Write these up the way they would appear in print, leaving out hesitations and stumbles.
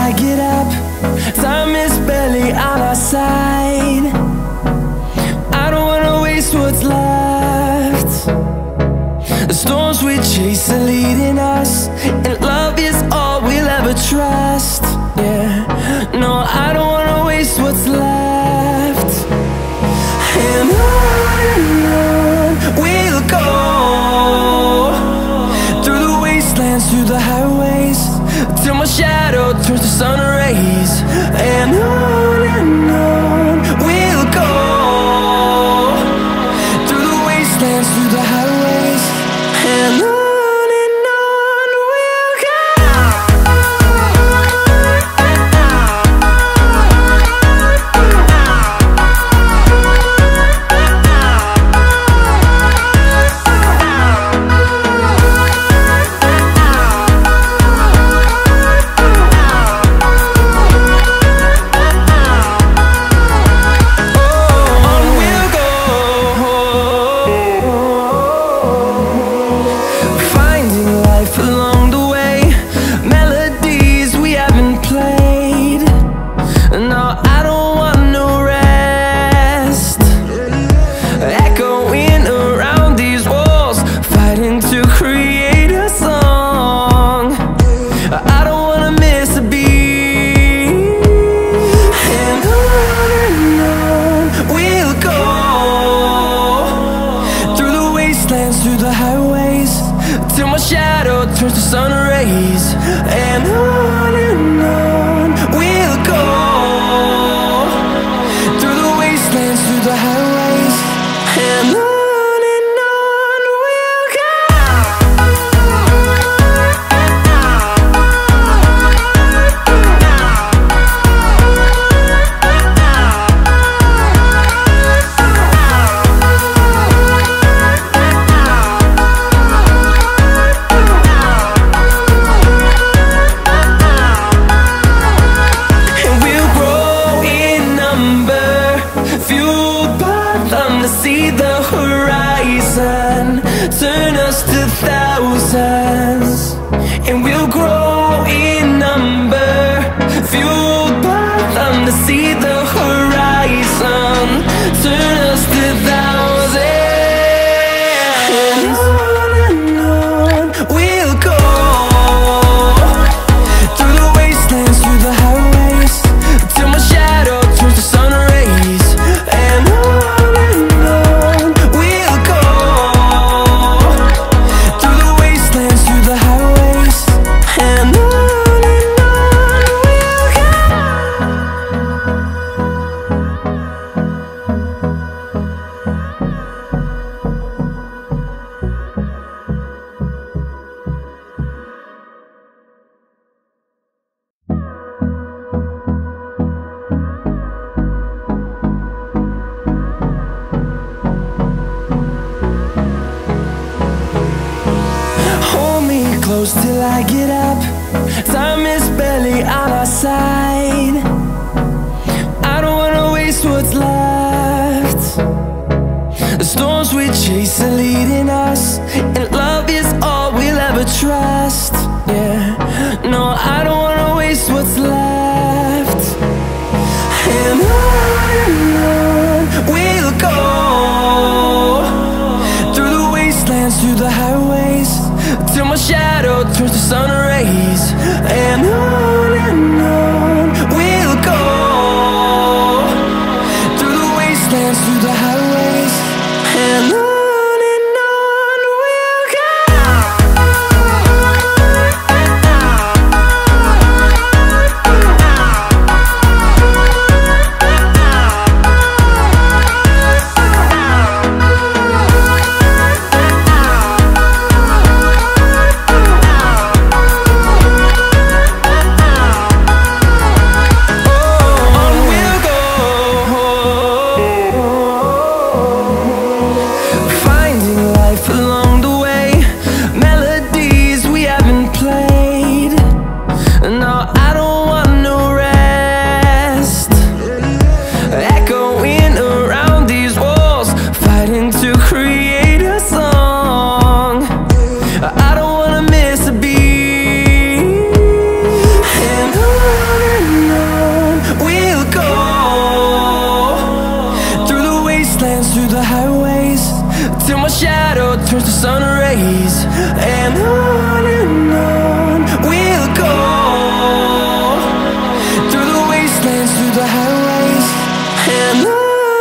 I get up. Time is barely on our side. I don't wanna waste what's left. The storms we chase are leading us, and love is all we'll ever trust. Yeah, no, I don't wanna waste what's left. And on we'll go, through the wastelands, through the highways, till my shadow turns to sun rays. And on we'll go, through the wastelands, through the highways, and on we'll go. Through the highways, till my shadow turns to sun rays. And on we'll go, through the wastelands, through the highways, and on we'll go. See the horizon turn us to thousands, and we'll grow in number, fueled by them. To see the horizon turn us to thousands, and on we'll go, through the wastelands, through the highways, till my shadow turns to sun rays. And close till I get up. Time is barely on our side. I don't wanna waste what's left. The storms we chase are leading us, and love is all we'll ever trust. Yeah, no, I don't wanna waste what's left. And on we'll go, through the wastelands, through the highways, till my shadow turns to sun rays. And on we'll go, through the wastelands, through the highways, and on we'll go. rise. And on we'll go, through the wastelands, through the highways, and on we'll go.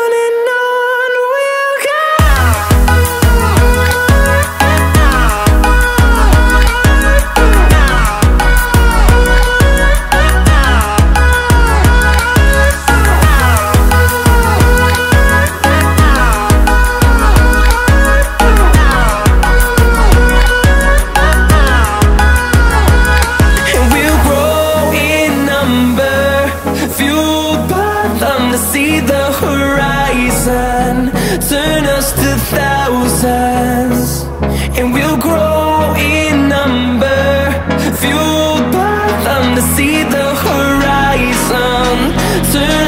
See the horizon, turn us to thousands, and we'll grow in number, fueled by them to see the horizon, turn